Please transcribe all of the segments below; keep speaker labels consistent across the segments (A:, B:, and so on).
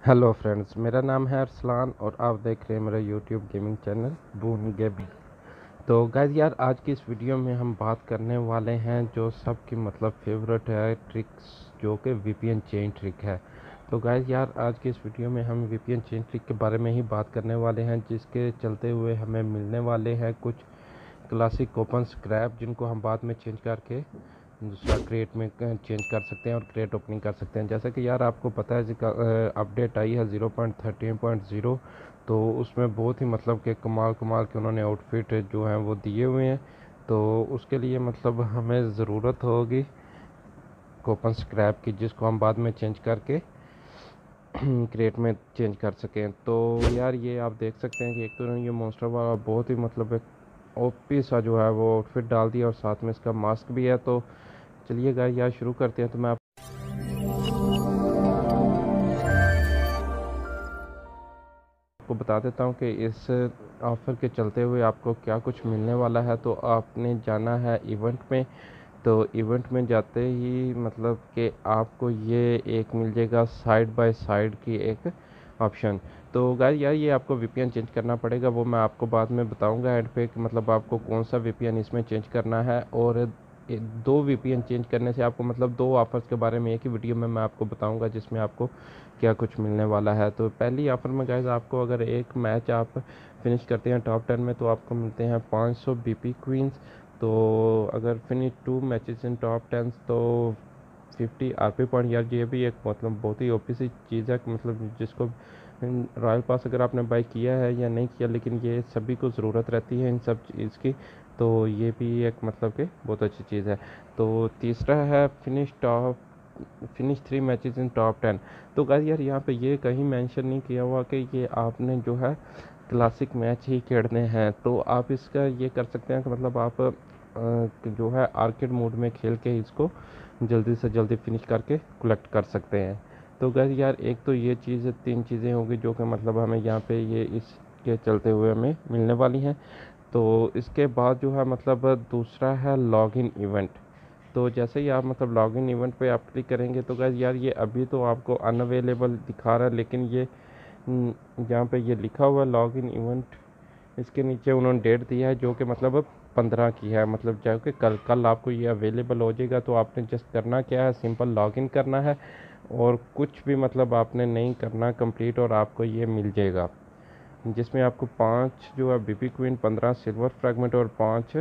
A: Hello friends, मेरा नाम है अरसलान और आप देख रहे हैं मेरा YouTube gaming channel boon gaming. तो गाइस यार, आज की इस वीडियो में हम बात करने वाले हैं जो सबकी मतलब फेवरेट है ट्रिक्स, जो कि वीपीएन चेन ट्रिक है। तो गाइस यार, आज की इस वीडियो में हम वीपीएन चेन ट्रिक के बारे में ही बात करने वाले हैं, जिसके चलते हुए हमें मिलने वाले हैं कुछ क्लासिक ओपन स्क्रैप, जिनको हम बाद में चेंज करके दूसरा क्रेट में चेंज कर सकते हैं और क्रेट ओपनिंग कर सकते हैं। जैसा कि यार आपको पता है, अपडेट आई है 0.13.0, तो उसमें बहुत ही मतलब कि कमाल कमाल के उन्होंने आउटफिट जो हैं वो दिए हुए हैं। तो उसके लिए मतलब हमें ज़रूरत होगी ओपन स्क्रैप की, जिसको हम बाद में चेंज करके क्रेट में चेंज कर सकें। तो यार ये आप देख सकते हैं कि एक तो ये मॉन्स्टर वाला बहुत ही मतलब एक ओपी सा जो है वो आउटफिट डाल दिया और साथ में इसका मास्क भी है। तो चलिए गाइस यार शुरू करते हैं। तो मैं आपको बता देता हूँ कि इस ऑफ़र के चलते हुए आपको क्या कुछ मिलने वाला है। तो आपने जाना है इवेंट में। तो इवेंट में जाते ही मतलब कि आपको ये एक मिल जाएगा साइड बाय साइड की एक ऑप्शन। तो गाइस यार, ये आपको वीपीएन चेंज करना पड़ेगा, वो मैं आपको बाद में बताऊंगा एंड पे कि मतलब आपको कौन सा वीपीएन इसमें चेंज करना है। और दो वीपीएन चेंज करने से आपको मतलब दो ऑफर्स के बारे में एक ही वीडियो में मैं आपको बताऊंगा, जिसमें आपको क्या कुछ मिलने वाला है। तो पहली ऑफर में गाइस आपको अगर एक मैच आप फिनिश करते हैं टॉप 10 में, तो आपको मिलते हैं 500 बीपी क्वींस। तो अगर फिनिश 2 मैचेस इन टॉप 10 तो 50 आरपी पॉइंट। यार ये भी एक मतलब बहुत ही ओपी सी चीज़ है, मतलब जिसको रॉयल पास अगर आपने बाई किया है या नहीं किया, लेकिन ये सभी को ज़रूरत रहती है इन सब चीज़ की। तो ये भी एक मतलब कि बहुत अच्छी चीज़ है। तो तीसरा है फिनिश 3 मैचेस इन टॉप 10। तो गाइस यार, यहाँ पे ये कहीं मेंशन नहीं किया हुआ कि ये आपने जो है क्लासिक मैच ही खेलने हैं। तो आप इसका ये कर सकते हैं कि मतलब आप जो है आर्केड मोड में खेल के इसको जल्दी से जल्दी फिनिश करके कलेक्ट कर सकते हैं। तो गाइस यार, एक तो ये चीज़, तीन चीज़ें होंगी जो कि मतलब हमें यहाँ पे ये इसके चलते हुए हमें मिलने वाली हैं। तो इसके बाद जो है मतलब दूसरा है लॉगिन इवेंट। तो जैसे ही आप मतलब लॉगिन इवेंट पे आप क्लिक करेंगे, तो गाइस यार ये अभी तो आपको अनअवेलेबल दिखा रहा है, लेकिन ये यहाँ पे ये लिखा हुआ है लॉगिन इवेंट, इसके नीचे उन्होंने डेट दिया है जो कि मतलब 15 की है, मतलब जो कि कल कल आपको ये अवेलेबल हो जाएगा। तो आपने जस्ट करना क्या है, सिंपल लॉगिन करना है और कुछ भी मतलब आपने नहीं करना कंप्लीट, और आपको ये मिल जाएगा, जिसमें आपको 5 जो है बीपी क्वीन, 15 सिल्वर फ्रैगमेंट और 5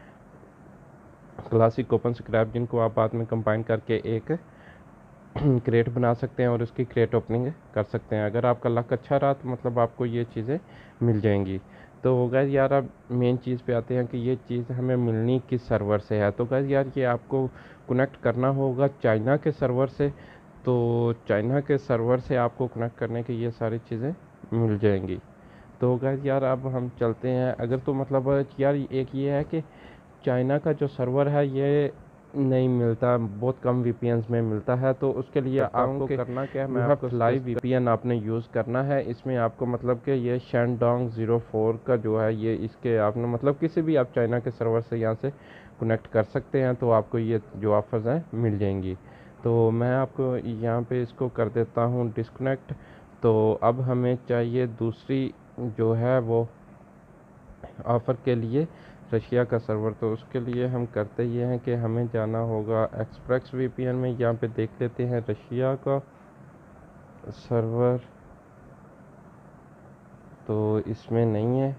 A: क्लासिक ओपन स्क्रैप, जिनको आप बाद में कंबाइन करके एक क्रेट बना सकते हैं और उसकी क्रेट ओपनिंग कर सकते हैं। अगर आपका लक अच्छा रहा तो मतलब आपको ये चीज़ें मिल जाएंगी। तो गाइस यार, अब मेन चीज़ पे आते हैं कि ये चीज़ हमें मिलनी किस सर्वर से है। तो गाइस यार, ये आपको कनेक्ट करना होगा चाइना के सर्वर से। तो चाइना के सर्वर से आपको कनेक्ट करने की ये सारी चीज़ें मिल जाएंगी। तो गाइस यार, अब हम चलते हैं। अगर तो मतलब यार एक ये है कि चाइना का जो सर्वर है ये नहीं मिलता, बहुत कम वीपीएन्स में मिलता है। तो उसके लिए आपको करना क्या है, मैं आपको फ्लाई वीपीएन आपने यूज़ करना है। इसमें आपको मतलब कि ये शैनडोंग 04 का जो है ये इसके आपने मतलब किसी भी आप चाइना के सर्वर से यहाँ से कनेक्ट कर सकते हैं, तो आपको ये जो ऑफर्स हैं मिल जाएंगी। तो मैं आपको यहाँ पे इसको कर देता हूँ डिस्कनेक्ट। तो अब हमें चाहिए दूसरी जो है वो ऑफ़र के लिए रशिया का सर्वर। तो उसके लिए हम करते ये हैं कि हमें जाना होगा एक्सप्रेस वीपीएन में। यहाँ पे देख लेते हैं रशिया का सर्वर, तो इसमें नहीं है।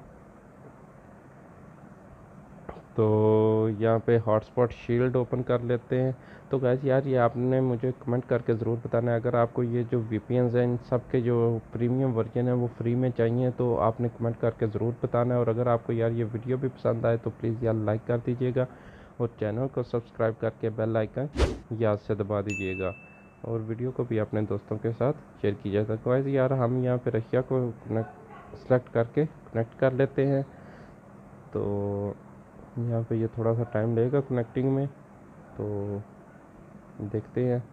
A: तो यहाँ पे हॉटस्पॉट शील्ड ओपन कर लेते हैं। तो गाइस यार, ये आपने मुझे कमेंट करके ज़रूर बताना है अगर आपको ये जो वीपीएन्स हैं इन सब के जो प्रीमियम वर्जन है वो फ्री में चाहिए, तो आपने कमेंट करके ज़रूर बताना है। और अगर आपको यार ये वीडियो भी पसंद आए तो प्लीज़ यार लाइक कर दीजिएगा और चैनल को सब्सक्राइब करके बेल आइकन याद से दबा दीजिएगा, और वीडियो को भी अपने दोस्तों के साथ शेयर कीजिएगा। तो गाइस यार, हम यहाँ पे रशिया को सेलेक्ट करके कनेक्ट कर लेते हैं। तो यहाँ पे ये थोड़ा सा टाइम लगेगा कनेक्टिंग में, तो देखते हैं।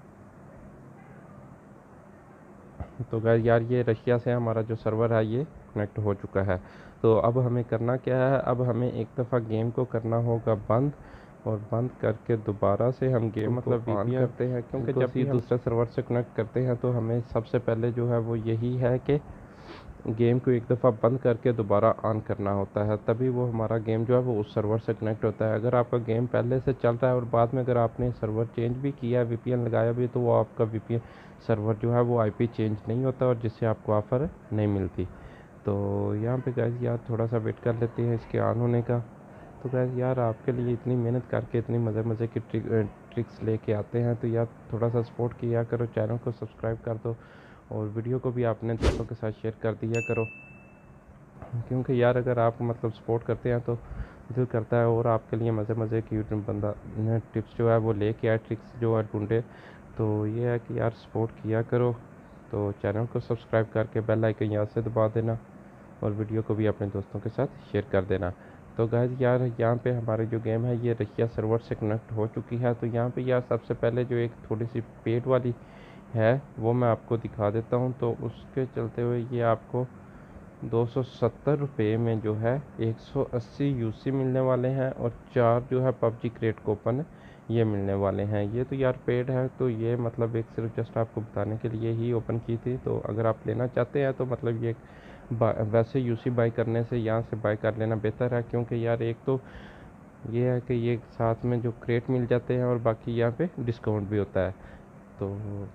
A: तो गाइस यार, ये रशिया से हमारा जो सर्वर है ये कनेक्ट हो चुका है। तो अब हमें करना क्या है, अब हमें एक दफ़ा गेम को करना होगा बंद। और बंद करके दोबारा से हम गेम मतलब ऑन करते हैं, क्योंकि जब भी दूसरे सर्वर से कनेक्ट करते हैं तो हमें सबसे पहले जो है वो यही है कि गेम को एक दफ़ा बंद करके दोबारा ऑन करना होता है, तभी वो हमारा गेम जो है वो उस सर्वर से कनेक्ट होता है। अगर आपका गेम पहले से चल रहा है और बाद में अगर आपने सर्वर चेंज भी किया है, वीपीएन लगाया भी, तो वो आपका वीपीएन सर्वर जो है वो आईपी चेंज नहीं होता और जिससे आपको ऑफ़र नहीं मिलती। तो यहाँ पे गाइस यार थोड़ा सा वेट कर लेते हैं इसके ऑन होने का। तो गाइस यार आपके लिए इतनी मेहनत करके इतनी मज़े मज़े की ट्रिक्स लेके आते हैं, तो यार थोड़ा सा सपोर्ट किया करो, चैनल को सब्सक्राइब कर दो और वीडियो को भी आपने दोस्तों के साथ शेयर कर दिया करो, क्योंकि यार अगर आप मतलब सपोर्ट करते हैं तो दिल करता है और आपके लिए मज़े मज़े की बंदा टिप्स जो है वो लेके आए, ट्रिक्स जो है ढूंढे। तो ये है कि यार सपोर्ट किया करो, तो चैनल को सब्सक्राइब करके बेल आइकन यहाँ से दबा देना और वीडियो को भी अपने दोस्तों के साथ शेयर कर देना। तो गाइस यार यहाँ पे हमारी जो गेम है ये रशिया सर्वर से कनेक्ट हो चुकी है। तो यहाँ पे यार सबसे पहले जो एक थोड़ी सी पेड वाली है वो मैं आपको दिखा देता हूँ। तो उसके चलते हुए ये आपको 270 रुपये में जो है 180 यूसी मिलने वाले हैं और 4 जो है पबजी क्रेट कूपन ये मिलने वाले हैं। ये तो यार पेड है, तो ये मतलब एक सिर्फ जस्ट आपको बताने के लिए ही ओपन की थी। तो अगर आप लेना चाहते हैं तो मतलब ये वैसे यूसी बाई करने से यहाँ से बाई कर लेना बेहतर है, क्योंकि यार एक तो ये है कि ये साथ में जो क्रेट मिल जाते हैं और बाकी यहाँ पे डिस्काउंट भी होता है। तो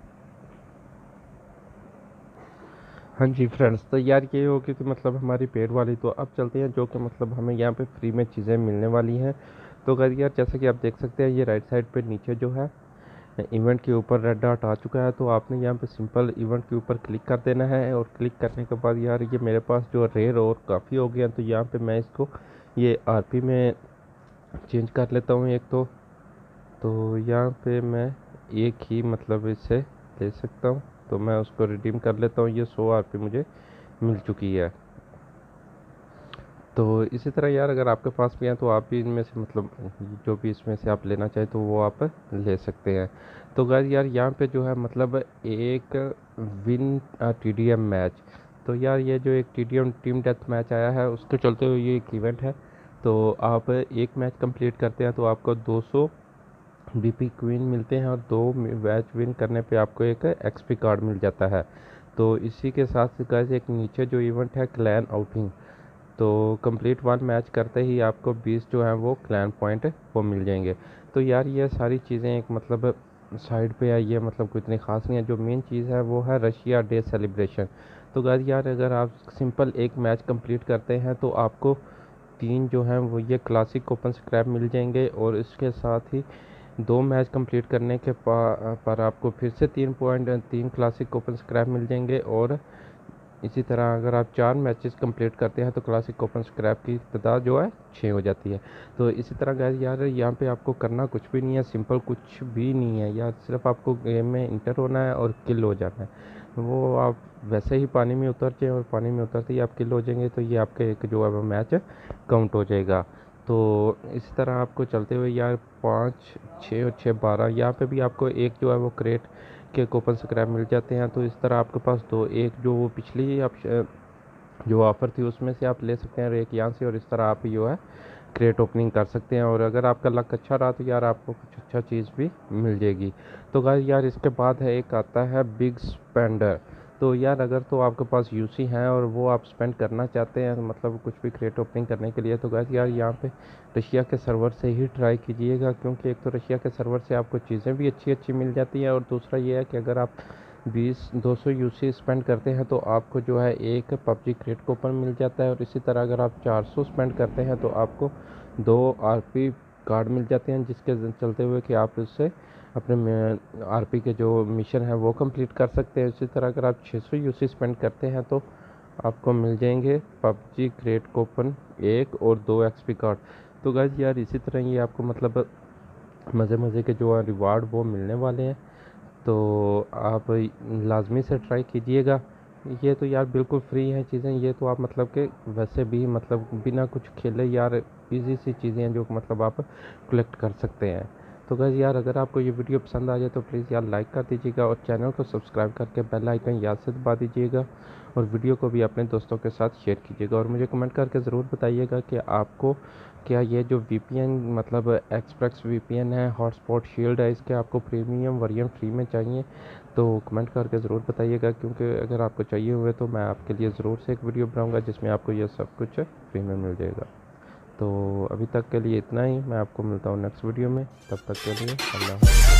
A: हाँ जी फ्रेंड्स, तो यार ये होगी कि मतलब हमारी पेड वाली। तो अब चलते हैं जो कि मतलब हमें यहाँ पे फ्री में चीज़ें मिलने वाली हैं। तो गाइस यार जैसे कि आप देख सकते हैं ये राइट साइड पे नीचे जो है इवेंट के ऊपर रेड डॉट आ चुका है। तो आपने यहाँ पे सिंपल इवेंट के ऊपर क्लिक कर देना है और क्लिक करने के बाद यार ये मेरे पास जो रेयर और काफ़ी हो गया, तो यहाँ पे मैं इसको ये आरपी में चेंज कर लेता हूँ एक तो यहाँ पे मैं एक ही मतलब इससे ले सकता हूँ, तो मैं उसको रिडीम कर लेता हूँ। ये 100 आरपी मुझे मिल चुकी है। तो इसी तरह यार अगर आपके पास भी है तो आप भी इनमें से मतलब जो भी इसमें से आप लेना चाहें तो वो आप ले सकते हैं। तो गाइस यार यहाँ पे जो है मतलब एक विन टीडीएम मैच, तो यार ये जो एक टीडीएम टीम डेथ मैच आया है उसके चलते हुए ये एक इवेंट है। तो आप एक मैच कंप्लीट करते हैं तो आपको 200 बीपी क्वीन मिलते हैं और 2 मैच विन करने पे आपको एक एक्सपी कार्ड मिल जाता है। तो इसी के साथ गाइस एक नीचे जो इवेंट है क्लैन आउटिंग, तो कंप्लीट 1 मैच करते ही आपको 20 जो है वो क्लैन पॉइंट वो मिल जाएंगे। तो यार ये सारी चीज़ें एक मतलब साइड पे है, ये मतलब कोई इतनी ख़ास नहीं है। जो मेन चीज़ है वो है रशिया डे सेलिब्रेशन। तो गाइस यार अगर आप सिंपल एक मैच कंप्लीट करते हैं तो आपको 3 जो हैं वो ये क्लासिक ओपन स्क्रैप मिल जाएंगे और इसके साथ ही 2 मैच कंप्लीट करने के पर आपको फिर से 3 क्लासिक ओपन स्क्रैप मिल जाएंगे। और इसी तरह अगर आप 4 मैचेस कंप्लीट करते हैं तो क्लासिक ओपन स्क्रैप की तादाद जो है 6 हो जाती है। तो इसी तरह गाइस यार यहाँ पे आपको करना कुछ भी नहीं है, सिंपल कुछ भी नहीं है यार, सिर्फ आपको गेम में इंटर होना है और किल हो जाना है। वो आप वैसे ही पानी में उतर जाए और पानी में उतरते ही आप किल हो जाएंगे तो ये आपका एक जो है वो मैच काउंट हो जाएगा। तो इसी तरह आपको चलते हुए यार 5, 6 और 6 12 यहाँ पे भी आपको एक जो है वो क्रेट के कूपन स्क्रैप मिल जाते हैं। तो इस तरह आपके पास दो, एक जो वो पिछली आप जो ऑफ़र थी उसमें से आप ले सकते हैं और एक यहाँ से, और इस तरह आप जो है क्रेट ओपनिंग कर सकते हैं। और अगर आपका लक अच्छा रहा तो यार आपको कुछ अच्छा चीज़ भी मिल जाएगी। तो गाइस यार इसके बाद है एक आता है बिग स्पेंडर। तो यार अगर तो आपके पास यूसी हैं और वो आप स्पेंड करना चाहते हैं मतलब कुछ भी क्रेट ओपनिंग करने के लिए, तो गाइस यार यहाँ पे रशिया के सर्वर से ही ट्राई कीजिएगा, क्योंकि एक तो रशिया के सर्वर से आपको चीज़ें भी अच्छी अच्छी मिल जाती हैं और दूसरा ये है कि अगर आप 200 यूसी स्पेंड करते हैं तो आपको जो है एक पबजी क्रेट कूपन मिल जाता है। और इसी तरह अगर आप 400 स्पेंड करते हैं तो आपको 2 आरपी कार्ड मिल जाते हैं, जिसके चलते हुए कि आप उससे अपने आरपी के जो मिशन है वो कंप्लीट कर सकते हैं। इसी तरह अगर आप 600 यूसी स्पेंड करते हैं तो आपको मिल जाएंगे पबजी क्रेट कूपन 1 और 2 एक्सपी कार्ड। तो गाइस यार इसी तरह ये आपको मतलब मज़े मज़े के जो रिवार्ड वो मिलने वाले हैं, तो आप लाजमी से ट्राई कीजिएगा। ये तो यार बिल्कुल फ्री हैं चीज़ें, ये तो आप मतलब कि वैसे भी मतलब बिना कुछ खेले यार इजी सी चीज़ें हैं जो मतलब आप कलेक्ट कर सकते हैं। तो गाइस यार, अगर आपको ये वीडियो पसंद आ जाए तो प्लीज़ यार लाइक कर दीजिएगा और चैनल को सब्सक्राइब करके बेल आइकन याद से दबा दीजिएगा और वीडियो को भी अपने दोस्तों के साथ शेयर कीजिएगा। और मुझे कमेंट करके ज़रूर बताइएगा कि आपको क्या ये जो VPN मतलब एक्सप्रेस VPN है, हॉटस्पॉट शील्ड है, इसके आपको प्रीमियम वर्जन फ्री में चाहिए तो कमेंट करके ज़रूर बताइएगा, क्योंकि अगर आपको चाहिए हुए तो मैं आपके लिए ज़रूर से एक वीडियो बनाऊंगा जिसमें आपको ये सब कुछ फ्री में मिल जाएगा। तो अभी तक के लिए इतना ही, मैं आपको मिलता हूँ नेक्स्ट वीडियो में, तब तक के लिए अल्लाह।